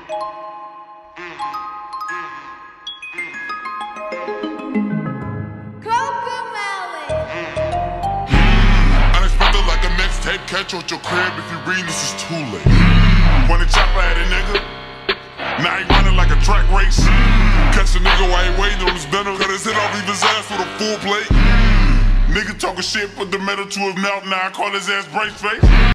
Unexpected like a mixtape, catch you at your crib if you read this is too late. When the chopper at a nigga, now he running like a track race. Catch a nigga while he waiting on his dinner, cut his head off, leave his ass with a full plate. Nigga talking shit, put the metal to his mouth, now I call his ass brace face.